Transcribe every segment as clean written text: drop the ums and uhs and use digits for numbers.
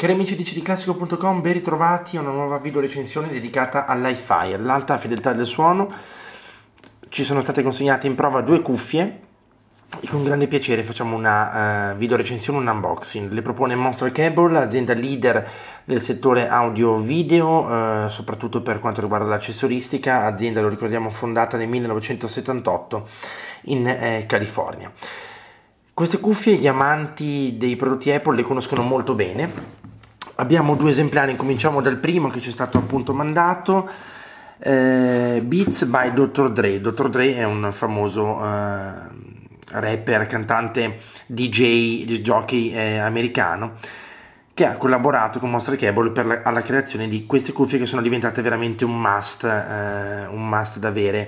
Cari amici di cdclassico.com, ben ritrovati a una nuova video recensione dedicata all'iFi, all'alta fedeltà del suono. Ci sono state consegnate in prova due cuffie e con grande piacere facciamo una video recensione, un unboxing. Le propone Monster Cable, azienda leader del settore audio video, soprattutto per quanto riguarda l'accessoristica, azienda, lo ricordiamo, fondata nel 1978 in California. Queste cuffie gli amanti dei prodotti Apple le conoscono molto bene. Abbiamo due esemplari, cominciamo dal primo che ci è stato appunto mandato, Beats by Dr. Dre. Dr. Dre è un famoso rapper, cantante, DJ, disc jockey americano, che ha collaborato con Monster Cable alla creazione di queste cuffie che sono diventate veramente un must da avere,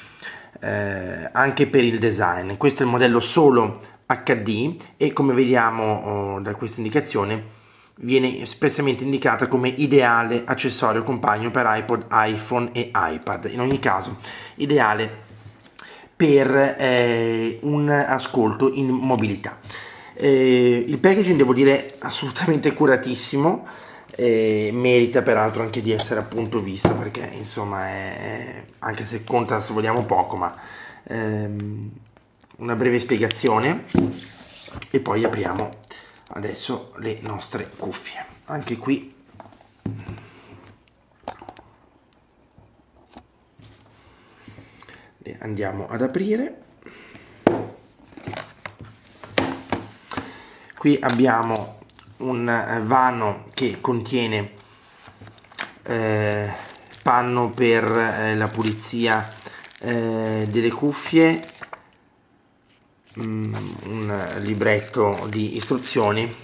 anche per il design. Questo è il modello solo HD e, come vediamo da questa indicazione, viene espressamente indicata come ideale accessorio compagno per iPod, iPhone e iPad. In ogni caso, ideale per un ascolto in mobilità. Il packaging, devo dire, assolutamente curatissimo, merita peraltro anche di essere appunto visto, perché insomma anche se conta, se vogliamo, poco, ma una breve spiegazione e poi apriamo adesso le nostre cuffie. Anche qui le andiamo ad aprire. Qui abbiamo un vano che contiene panno per la pulizia delle cuffie, un libretto di istruzioni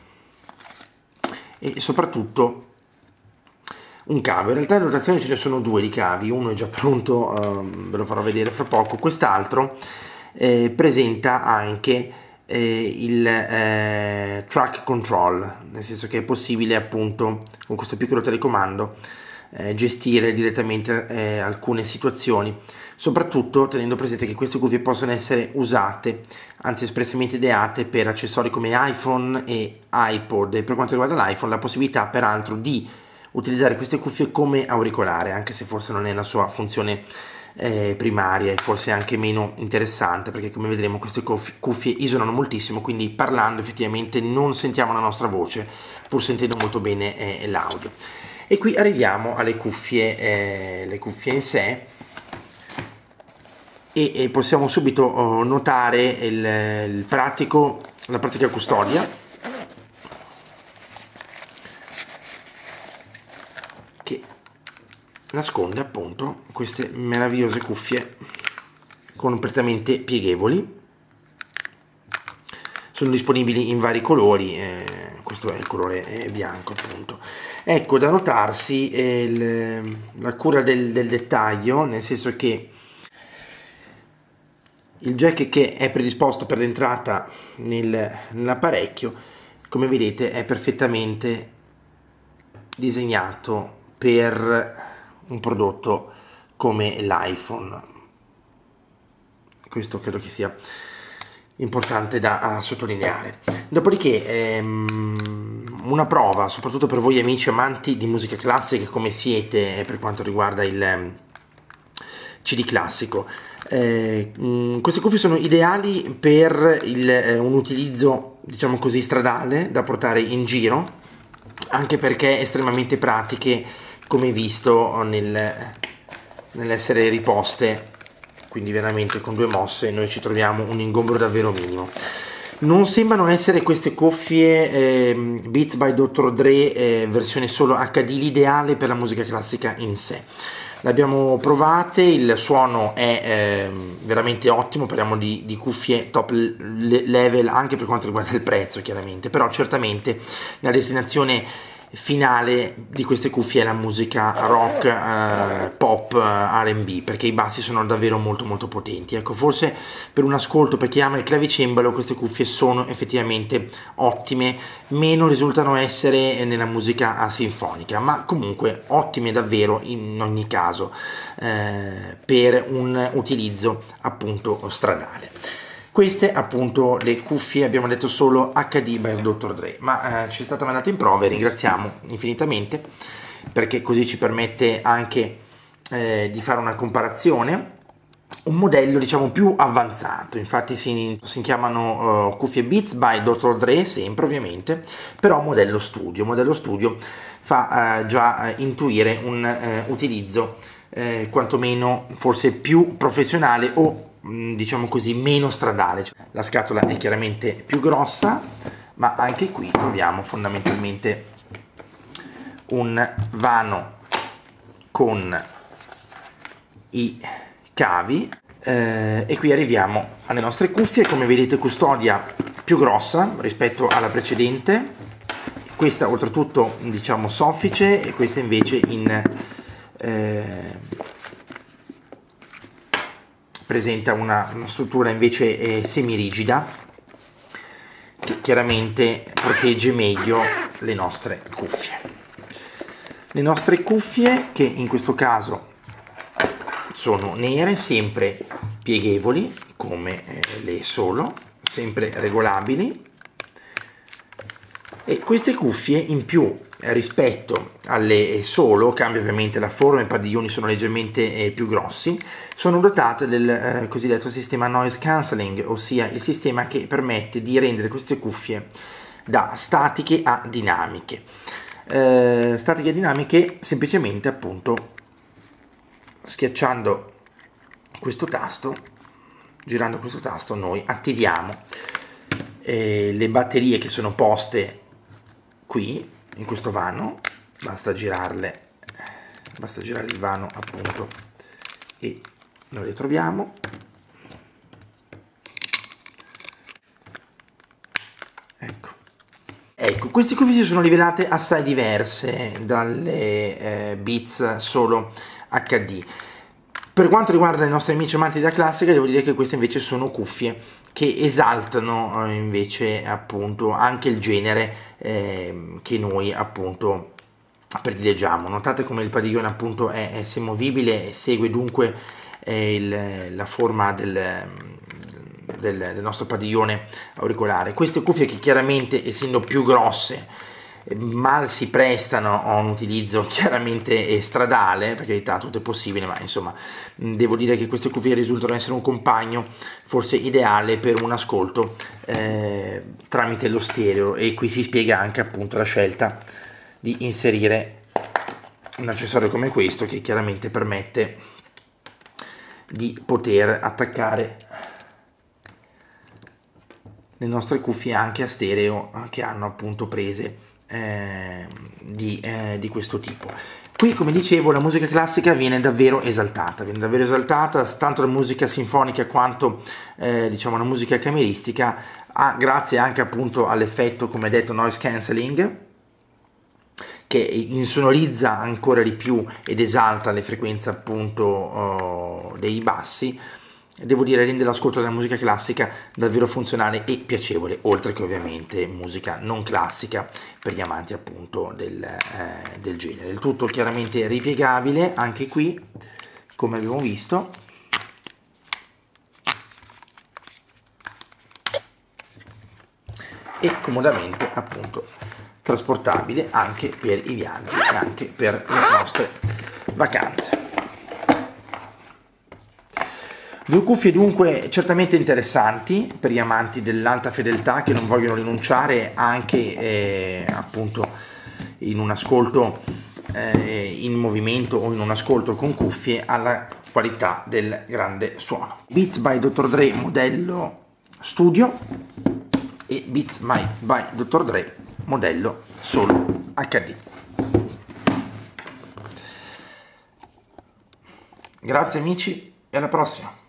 e soprattutto un cavo. In realtà in dotazione ce ne sono due di cavi, uno è già pronto, ve lo farò vedere fra poco. Quest'altro presenta anche il track control, nel senso che è possibile appunto con questo piccolo telecomando gestire direttamente alcune situazioni, soprattutto tenendo presente che queste cuffie possono essere usate, anzi espressamente ideate, per accessori come iPhone e iPod, e per quanto riguarda l'iPhone la possibilità peraltro di utilizzare queste cuffie come auricolare, anche se forse non è la sua funzione primaria e forse anche meno interessante, perché come vedremo queste cuffie isolano moltissimo, quindi parlando effettivamente non sentiamo la nostra voce pur sentendo molto bene l'audio. E qui arriviamo alle cuffie, le cuffie in sé, e possiamo subito notare la pratica custodia, che nasconde appunto queste meravigliose cuffie completamente pieghevoli. Sono disponibili in vari colori, questo è il colore bianco appunto. Ecco, da notarsi la cura del dettaglio, nel senso che il jack che è predisposto per l'entrata nell'apparecchio, come vedete, è perfettamente disegnato per un prodotto come l'iPhone. Questo credo che sia importante da sottolineare. Dopodiché una prova, soprattutto per voi amici amanti di musica classica come siete per quanto riguarda il CD classico. Queste cuffie sono ideali per un utilizzo, diciamo così, stradale, da portare in giro, anche perché estremamente pratiche, come visto nell'essere riposte, quindi veramente con due mosse noi ci troviamo un ingombro davvero minimo. Non sembrano essere queste cuffie Beats by Dr. Dre versione solo HD l'ideale per la musica classica in sé. Le abbiamo provate, il suono è veramente ottimo, parliamo di cuffie top level anche per quanto riguarda il prezzo, chiaramente, però certamente la destinazione finale di queste cuffie è la musica rock, pop, R&B, perché i bassi sono davvero molto molto potenti. Ecco, forse per un ascolto, per chi ama il clavicembalo, queste cuffie sono effettivamente ottime, meno risultano essere nella musica sinfonica, ma comunque ottime davvero in ogni caso per un utilizzo appunto stradale. Queste appunto le cuffie, abbiamo detto solo HD by Dr. Dre, ma ci è stata mandata in prova e ringraziamo infinitamente, perché così ci permette anche di fare una comparazione. Un modello diciamo più avanzato, infatti si chiamano cuffie Beats by Dr. Dre, sempre ovviamente, però modello studio. Modello studio fa già intuire un utilizzo quantomeno forse più professionale o diciamo così meno stradale. La scatola è chiaramente più grossa, ma anche qui troviamo fondamentalmente un vano con i cavi e qui arriviamo alle nostre cuffie. Come vedete, custodia più grossa rispetto alla precedente, questa oltretutto diciamo soffice e questa invece in presenta una struttura invece semirigida, che chiaramente protegge meglio le nostre cuffie. Le nostre cuffie, che in questo caso sono nere, sempre pieghevoli come le solo, sempre regolabili, e queste cuffie in più rispetto alle solo, cambia ovviamente la forma, i padiglioni sono leggermente più grossi, sono dotate del cosiddetto sistema noise cancelling, ossia il sistema che permette di rendere queste cuffie da statiche a dinamiche. Statiche e dinamiche semplicemente appunto schiacciando questo tasto, girando questo tasto, noi attiviamo le batterie che sono poste qui in questo vano. Basta girare il vano appunto e noi le troviamo. Ecco, queste cuffie sono livellate assai diverse dalle Beats solo HD. Per quanto riguarda i nostri amici amanti della classica, devo dire che queste invece sono cuffie che esaltano invece appunto anche il genere che noi appunto predileggiamo. Notate come il padiglione appunto è semovibile e segue dunque la forma del nostro padiglione auricolare. Queste cuffie, che chiaramente essendo più grosse mal si prestano a un utilizzo chiaramente stradale, per carità tutto è possibile, ma insomma devo dire che queste cuffie risultano essere un compagno forse ideale per un ascolto tramite lo stereo, e qui si spiega anche appunto la scelta di inserire un accessorio come questo, che chiaramente permette di poter attaccare le nostre cuffie anche a stereo che hanno appunto prese di questo tipo. Qui, come dicevo, la musica classica viene davvero esaltata, tanto la musica sinfonica quanto diciamo la musica cameristica, grazie anche appunto all'effetto, come detto, noise cancelling, che insonorizza ancora di più ed esalta le frequenze appunto dei bassi. Devo dire, rende l'ascolto della musica classica davvero funzionale e piacevole, oltre che ovviamente musica non classica per gli amanti appunto del genere. Il tutto chiaramente ripiegabile anche qui, come abbiamo visto, e comodamente appunto trasportabile anche per i viaggi e anche per le nostre vacanze. Due cuffie dunque certamente interessanti per gli amanti dell'alta fedeltà, che non vogliono rinunciare anche appunto in un ascolto in movimento o in un ascolto con cuffie alla qualità del grande suono. Beats by Dr. Dre modello studio e Beats by Dr. Dre modello solo HD. Grazie amici e alla prossima.